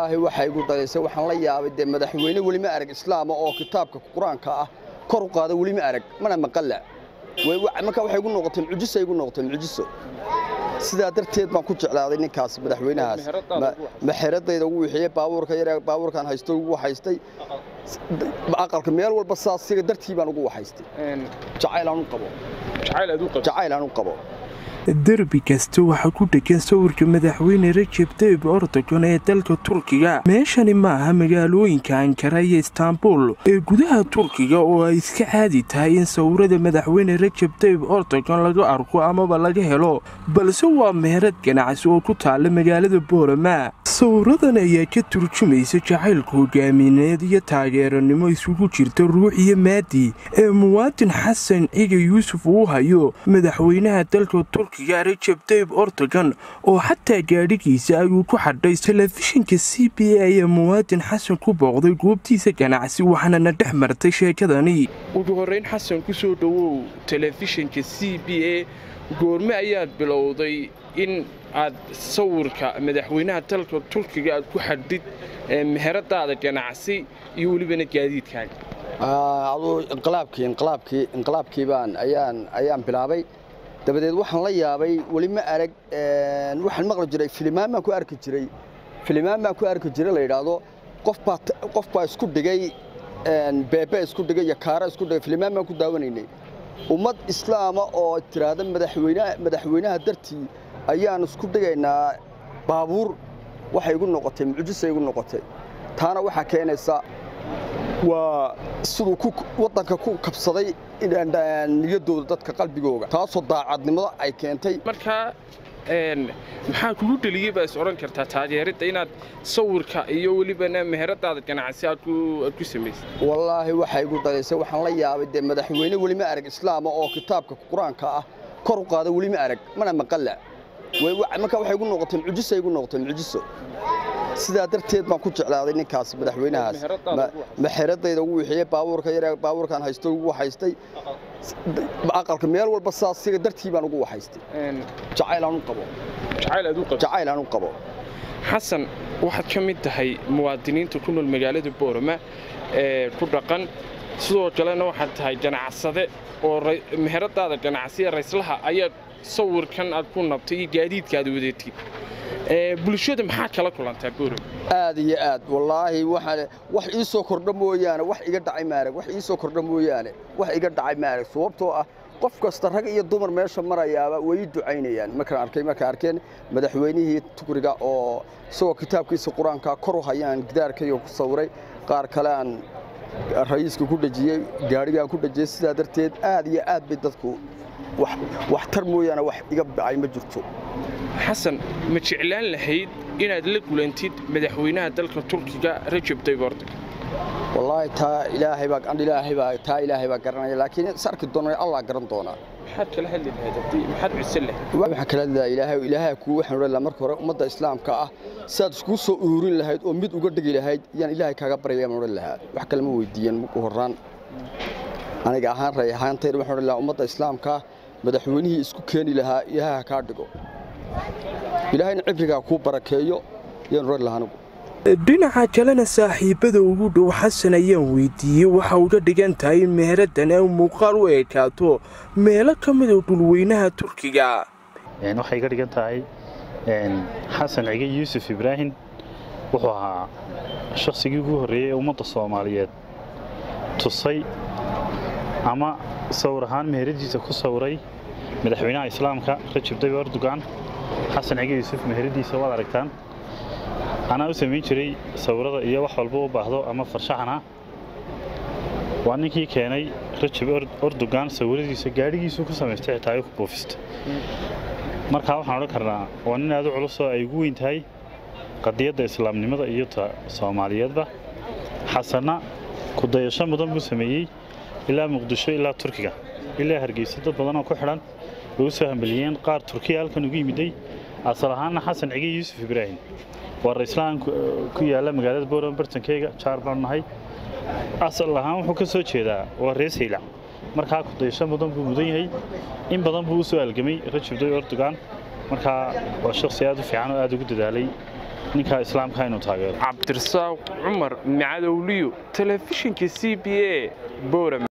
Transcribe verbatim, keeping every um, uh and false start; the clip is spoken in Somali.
والله waxay igu daleysay waxaan la yaabay de madaxweyne wali ma arag islaam oo kitaabka quraanka ah kor u qaada wali ma arag mana maqalla way marka waxay igu noqotay mujiso igu noqotay mujiso sida darteed baan ku jeclaaday ninkaas madaxweynahaas ma xeradayda ugu wixii baabuurka yar baabuurkan haysto ugu haystay aqalka meel walba saasiga dartii baan ugu haystay jacayl aan u qabo jacayl aad u qabo jacayl aan u qabo derbi kasta waxa ku dhagan sawirka madaxweyne Recep Tayyip Erdogan ee dalka Turkiga meeshani ma aha magaalooyinka Ankara iyo Istanbul ee gudaha Turkiga oo ay iska caadi tahay in sawirada madaxweyne Recep Tayyip Erdogan laga arko ama laga helo balse waa meherad ganacsi oo ku taal magaalada Boorama sawiradan ayaa ka turjumaysa jacaylka hogaamineed iyo taageeranimo isugu jirta ruux iyo maadi ee muwaadin Xasan Ciga Yuusuf uu hayo madaxweynaha dalka Recep Tayyip Erdogan oo xataa gaadhigiisa ayuu ku xadhay telefishinka C B A ee muwaadin Xasan ku booqday goobtiisa ganacsi waxaana dhex martay sheekadani ugu horeyn Xasan ku soo dhawow telefishinka C B A goorma ayaad bilowday in aad sawirka madaxweynaha dalka Turkiga aad ku xadid meheradaada ganacsi iyo waliba gaadiidkaaga adoo inqilaabkii inqilaabkii inqilaabkii baan ayaan ayaan bilaabay dabadeed waxaan la yaabay wali ma arag een waxaan maqli jiray filmaan ma ku arki jiray filmaan ma ku arki jiray la yiraahdo qof baa qof baa isku dhigay een beebe isku dhigay ya kaara isku dhigay filmaan ma ku daawanaynay ummad islaama oo tiraada madaxweynaha madaxweynaha dartii ayaan isku dhigaynaa baabuur waxay igu noqotay mujiso igu noqotay taana waxa keenaysa waa sidoo ku wadanka ku kabsaday inaan niyadooda dadka qalbigooga taasoo daacadnimada ay keentay marka een maxaa kugu dhaliyay baas oran kartaa taageerada inaad sawirka iyo waliba meheradaada ganacsi aad ku ku sameysay wallahi waxay igu daleysay waxaan la yaabay de madaxweyne wali ma arag islaam oo kitaabka quraanka ah kor u qaada wali ma arag mana maqalla way marka waxay igu noqotay mujiso igu noqotay mujiso sida darteed baan ku jeclaaday ninkaas madaxweynahaas ma xeradayda ugu wixii baabuurka yar baabuurkan haysto ugu haystay aqalka meel walba saasiga dartii baan ugu haystay jacayl aan u qabo jacayl aad u qabo jacayl aan u qabo Xasan waxaad ka mid tahay muwaadiniinta ku nool magaalada Boorama ee ku dhaqan sidoo kalena waxaad tahay ganacsade oo meheradaada ganacsiga raislaha ayaa sawirkan aad ku nabtay gaadiidkaada wadeetid ee bulshada maxaa kala kulantaa Boorama aad iyo aad wallahi waxa wax ii soo kordha mooyaane wax iga dhacay maarag wax ii soo kordha mooyaane wax iga dhacay maarag sababtoo ah qof kasta rag iyo dumar meesha marayaaba way ducaynayaan markaan arkay markaan arkeen madaxweynihii Turkiga oo soo kitaabkiisa quraanka kor u hayaan gidaarkayga ku sawiray qaar kale aan ra'iiska ku dhajiyay gaariga ku dhajiyay sida darteed aad iyo aad bay dadku wax wax tar mooyaane wax iga dhacay ma jirto Xasan ma jeclaan lahayd inaad la kulantid madaxweynaha dalka Turkiga Recep Tayyip Erdogan wallahi taa ilaahay baa aan ilaahay baa taa ilaahay baa garanaya laakiin sarki doonay Allah garan doona maxaad kala hadli lahayd hadii maxaad cusub lahayd waxa kala hadlaa ilaahay ilaahay ku waxaan oran marka hore ummadda islaamka ah saad isku soo ururin lahayd oo mid uga dhigi lahayd yaan ilaahay kaaga baryayaan oran lahaa wax kale ma weydiiyeen marka horaan aniga ahaan ray ahaantay waxaan oran lahaa ummadda islaamka madaxweynihii isku keeni lahaa ilaahay ka dhigo ilaahayna cibriga ku barakeeyo yaan oran lahaa dhinaca kalena saaxiibada ugu dhow Xasan ayaan weydiiyay waxa uu ka dhigan tahay meheradan ee muuqaal u eekaato meelo kamid ah dhulweynaha Turkiga een waxay ka dhigan tahay een Xasan Ciga Yuusuf Ibrahim wuxuu ahaa shakhsigii ugu horeeyay ummadda Soomaaliyeed tusay ama sawirahan meheradiisa ku sawiray madaxweynaha islaamka Recep Tayyip Erdogan Xasan Ciga Yuusuf meheradiisa waad aragtaan أنا أسمي شري صورة إياه وحلبه بعضه أما فرشحنا وأنا كي كاني رتشب أردوغان صورة يسجاري يسوق سمستة تايف بوفست مركها وحنا كرنا وأنا هذا علوصة أيقو إنتهاي قضية الإسلام لماذا إيوتا صوماليات به حسنا كده يشان مدن بسميه إلا مقدشة إلا تركيا إلا هرجيسة بدنا كحران وسهم بليين قار تركيا كانوا يجي مدي أصلها حسن عجي يوسف إبراهيم والرسلان كويا لما قالت بورن برتنكيجا شاربان هاي أصل لها وحنا كسر كذا والرئيس هيلا مركها كده يشان بدن بمدين هاي إن بدن بوسوا الجميع Recep Tayyip Erdogan مركها والشخصيات في عنو أدو جد علي ninka islaamka inuu taageero. cabdirasaaq cumar macadowliyo telefishinka C B A Boorama.